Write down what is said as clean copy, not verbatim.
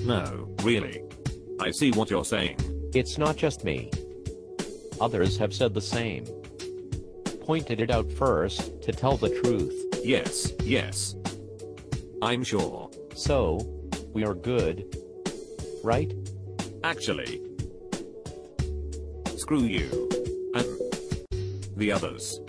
No, really. I see what you're saying. It's not just me. Others have said the same. Pointed it out first, to tell the truth. Yes, yes. I'm sure. So, we are good. Right? Actually. Screw you. And the others.